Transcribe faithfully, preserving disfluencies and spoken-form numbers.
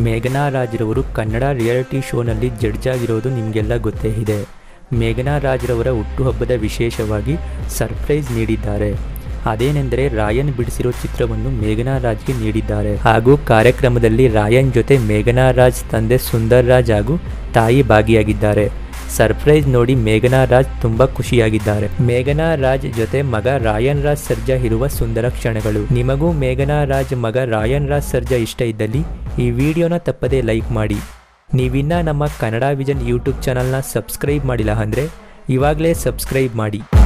ಮೇಘನಾ ರಾಜ್ರವರು ಕನ್ನಡ ರಿಯಾಲಿಟಿ ಶೋನಲ್ಲಿ ಜಡ್ಜ್ ಆಗಿರೋದು ನಿಮಗೆಲ್ಲ ಗೊತ್ತೇ ಇದೆ. ಮೇಘನಾ ರಾಜ್ರವರ ಹುಟ್ಟುಹಬ್ಬದ ವಿಶೇಷವಾಗಿ ಸರ್ಪ್ರೈಸ್ ನೀಡಿದ್ದಾರೆ. ಅದೇನೆಂದರೆ ರಾಯನ್ ಬಿಡಿಸಿರೋ ಚಿತ್ರವನ್ನು ಮೇಘನಾ ರಾಜ್ಗೆ ನೀಡಿದ್ದಾರೆ. ಹಾಗೂ ಕಾರ್ಯಕ್ರಮದಲ್ಲಿ ರಾಯನ್ ಜೊತೆ ಮೇಘನಾ ರಾಜ್ ತಂದೆ ಸುಂದರ್ ರಾಜ್ ಹಾಗೂ ತಾಯಿ ಭಾಗಿಯಾಗಿದ್ದಾರೆ. ಸರ್ಪ್ರೈಸ್ ನೋಡಿ ಮೇಘನಾ ರಾಜ್ ತುಂಬಾ ಖುಷಿಯಾಗಿದ್ದಾರೆ. ಮೇಘನಾ ರಾಜ್ ಜೊತೆ ಮಗ ರಾಯನ್ ರಾಜ್ ಸರ್ಜಾ ಇರುವ ಸುಂದರ ಕ್ಷಣಗಳು. ನಿಮಗೂ ಮೇಘನಾ ರಾಜ್ ಮಗ ರಾಯನ್ ರಾಜ್ ಸರ್ಜಾ ಇಷ್ಟ ಇದ್ದಲ್ಲಿ ಈ ವಿಡಿಯೋನ ತಪ್ಪದೇ ಲೈಕ್ ಮಾಡಿ. ನೀವಿನ್ನ ನಮ್ಮ ಕನ್ನಡ ವಿಷನ್ ಯೂಟ್ಯೂಬ್ ಚಾನಲ್ನ ಸಬ್ಸ್ಕ್ರೈಬ್ ಮಾಡಿಲ್ಲ ಅಂದರೆ ಇವಾಗಲೇ ಸಬ್ಸ್ಕ್ರೈಬ್ ಮಾಡಿ.